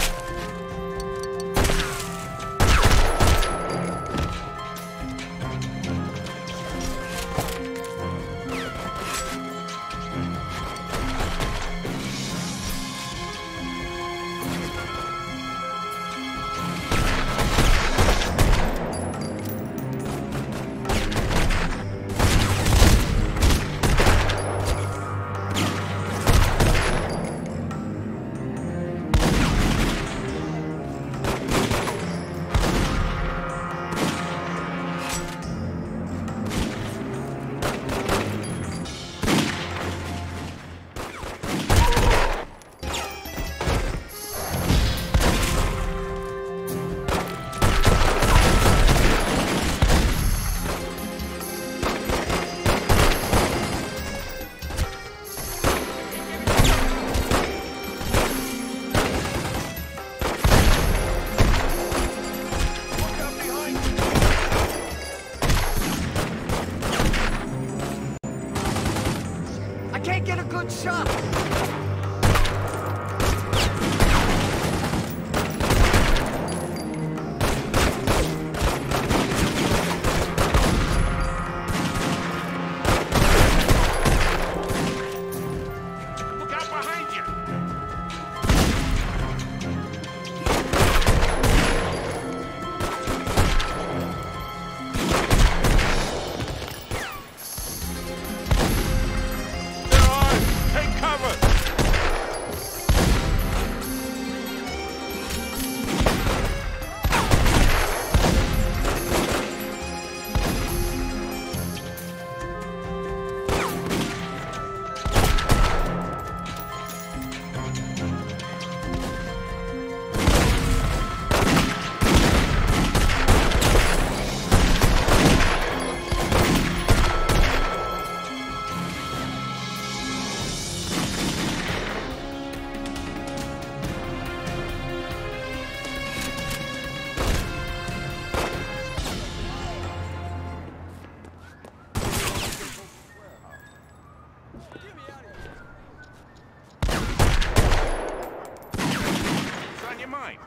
Can't get a good shot. Look out behind you. Take cover! What's on your mind?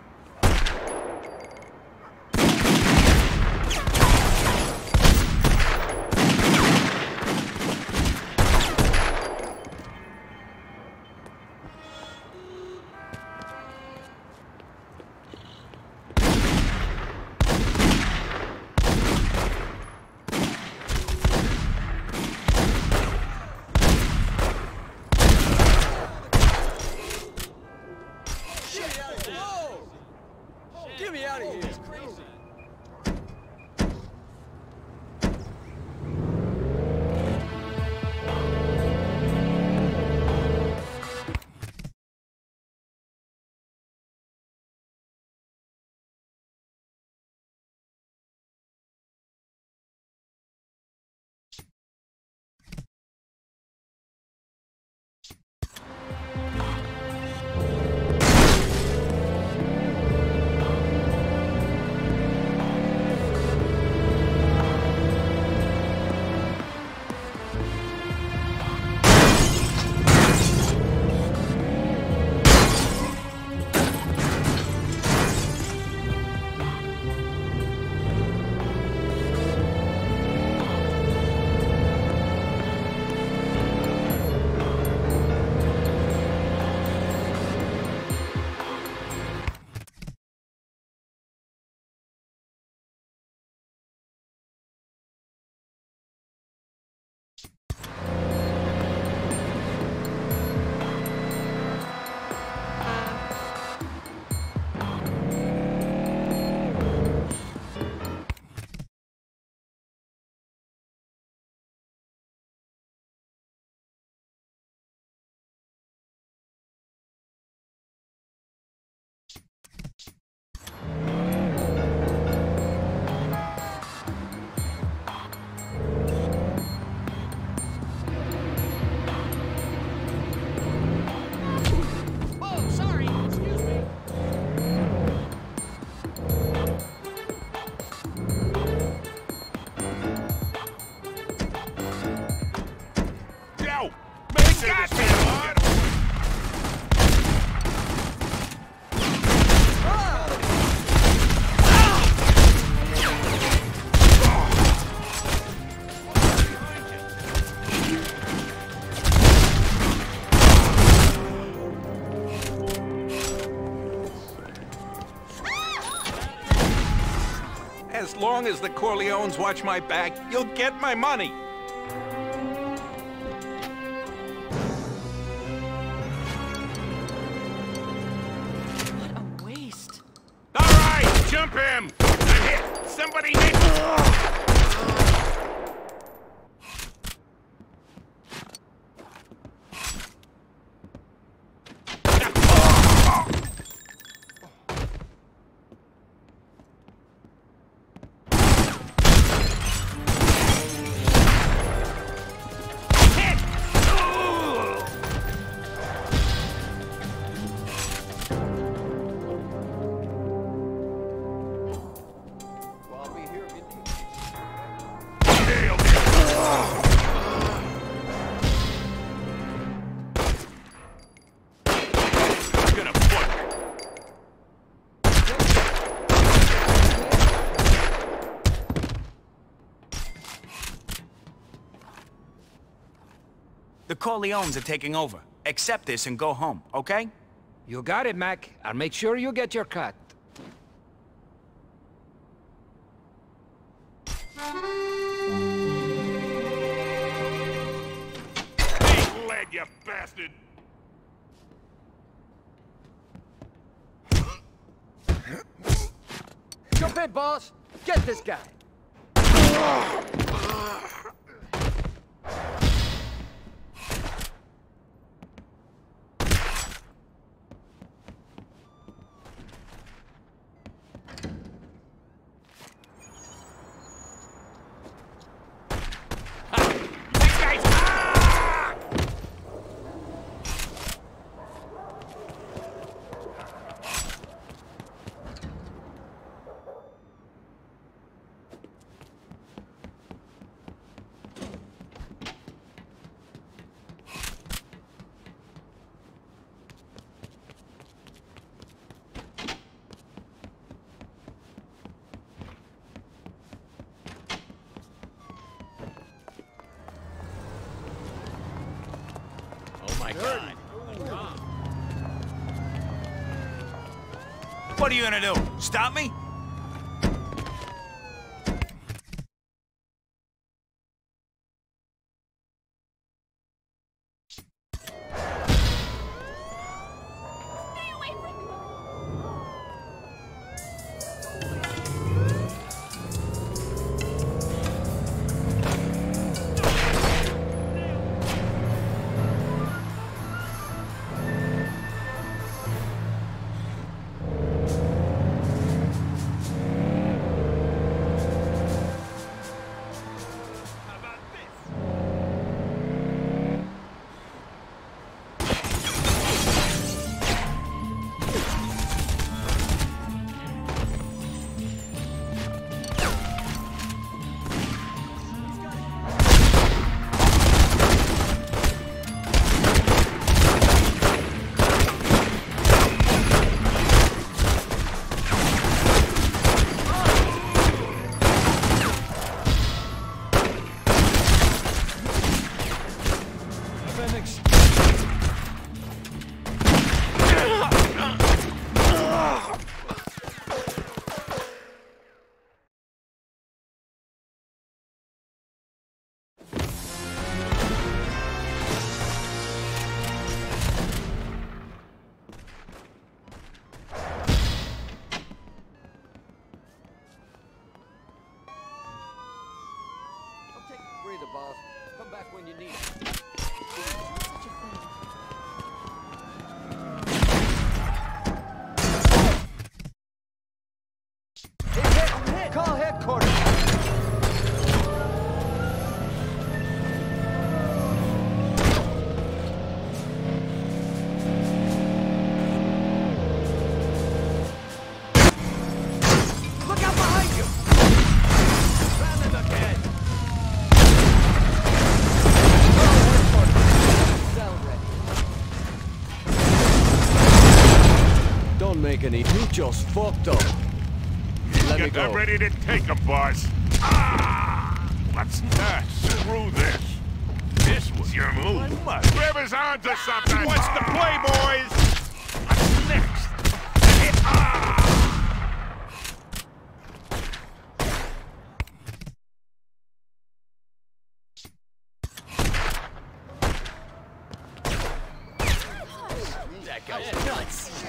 Get me out of here. It's crazy. As long as the Corleones watch my back, you'll get my money. What a waste. All right, jump him! I'm hit! Somebody hit! The Corleones are taking over. Accept this and go home, okay? You got it, Mac. I'll make sure you get your cut. Take lead, you bastard! Jump in, boss! Get this guy! What are you gonna do? Stop me? Boss. Come back when you need it. Hit! Call headquarters! Look out behind you! Ram in the head! Don't make any. You just fucked up. Let me go. I'm ready to take him, boss. Ah! What's that? Screw this. This was your move. Whoever's onto something. What's the play, boys? What's next? Ah! guy's nuts.